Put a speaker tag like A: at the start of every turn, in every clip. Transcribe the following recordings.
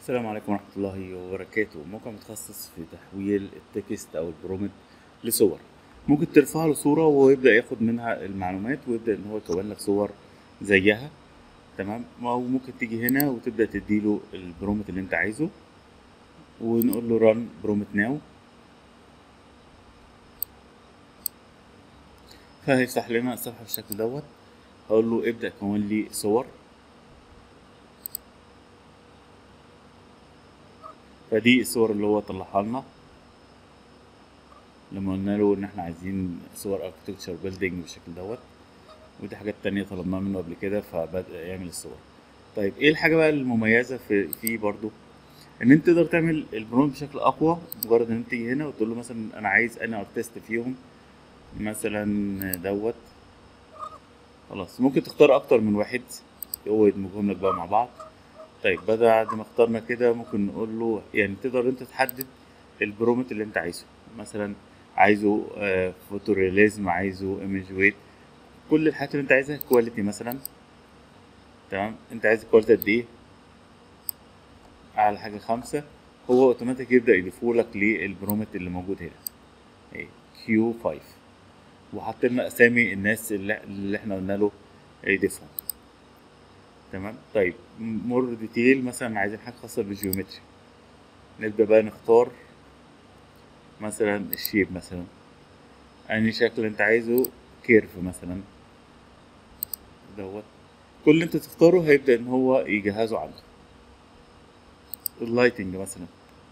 A: السلام عليكم ورحمة الله وبركاته. موقع متخصص في تحويل التكست أو البرومت لصور. ممكن ترفع له صورة وهو يبدأ ياخد منها المعلومات ويبدأ إن هو يكون لك صور زيها. تمام، أو ممكن تيجي هنا وتبدأ تديله البرومت اللي أنت عايزه ونقول له run برومت ناو، فهيفتح لنا الصفحة بالشكل دوت. هقول له ابدأ كون لي صور، فدي الصور اللي هو طلعها لنا لما قلنا له إن إحنا عايزين صور architecture building بالشكل دوت. ودي حاجات تانية طلبناها منه قبل كده فبدأ يعمل الصور. طيب ايه الحاجة بقى المميزة في فيه برضو؟ ان انت تقدر تعمل البرومت بشكل اقوى. مجرد ان انت تيجي هنا وتقول له مثلا انا عايز انا ارتست فيهم مثلا دوت. خلاص ممكن تختار اكتر من واحد هو يدمجهم لك بقى مع بعض. طيب بعد ما اخترنا كده ممكن نقول له يعني تقدر انت تحدد البرومت اللي انت عايزه. مثلا عايزه فوتو رياليزم، عايزه ايمج ويت، كل الحاجات اللي انت عايزها. كواليتي مثلا، تمام، انت عايز الكواليتي قد ايه؟ اعلى حاجه 5. هو اوتوماتيك يبدا يضيفهولك للبرومت اللي موجود هنا، ايه، كيو 5. وحط لنا اسامي الناس اللي احنا قلنا له يضيفهم. تمام. طيب مور ديتيل، مثلا عايزين حاجه خاصه بالجيومتري، نبدا بقى نختار مثلا الشيب، مثلا انهي شكل انت عايزه، كيرف مثلا دوت. كل اللي انت تختاره هيبدا ان هو يجهزه عنده. اللايتنج مثلا،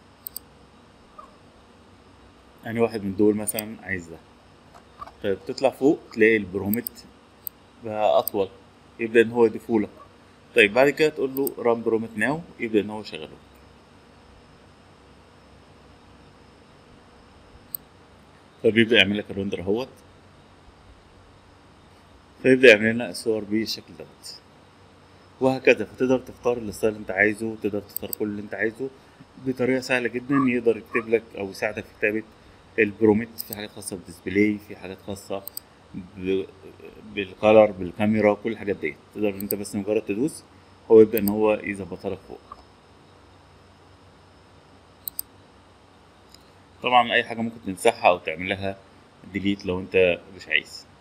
A: يعني واحد من دول مثلا عايز ده. طيب تطلع فوق تلاقي البرومت بقى اطول، يبدا ان هو يضيفهولك. طيب بعد كده تقول له ران برومت ناو، يبدا ان هو يشغله. فبيبدا يعمل لك الرندر اهوت، فيبدا يعمل لنا الصور بالشكل دوت. وهكذا، فتقدر تختار الستايل اللي انت عايزه، وتقدر تختار كل اللي انت عايزه بطريقه سهله جدا. يقدر يكتب لك او يساعدك في كتابه البرومت. في حاجات خاصه بالديسبلاي، في حاجات خاصه ب- بالكالر، بالكاميرا، كل الحاجات ديت تقدر انت بس مجرد تدوس هو يبدا ان هو يظبطها لك فوق. طبعا اي حاجه ممكن تمسحها او تعمل لها ديليت لو انت مش عايز.